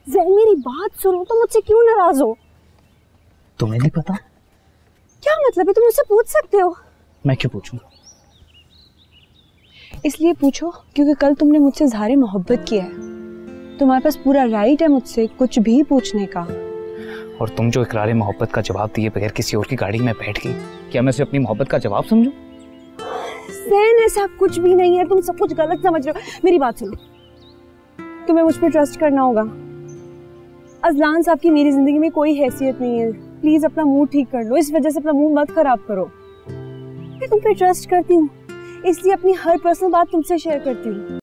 ज़ैन मेरी बात सुनो, तो मुझसे क्यों नाराज हो? तुम्हें नहीं पता? क्या मतलब है? तुम मुझसे पूछ सकते हो। मैं क्यों पूछूंगा? इसलिए पूछो क्योंकि कल तुमने मुझसे इज़हार मोहब्बत किया है। तुम्हारे पास पूरा राइट है मुझसे कुछ भी पूछने का। और तुम जो इकरार मोहब्बत का जवाब दिए बगैर किसी और की गाड़ी में बैठ गई, क्या मैं उसे अपनी मोहब्बत का जवाब समझूं? ज़ैन ऐसा कुछ भी नहीं है, तुम सब कुछ गलत समझ रहे हो। मेरी बात सुनो, तुम्हें मुझ पर ट्रस्ट करना होगा। अज़लान साहब की मेरी जिंदगी में कोई हैसियत नहीं है। प्लीज अपना मूड ठीक कर लो, इस वजह से अपना मूड मत खराब करो। मैं तुम पे ट्रस्ट करती हूँ, इसलिए अपनी हर पर्सनल बात तुमसे शेयर करती हूँ।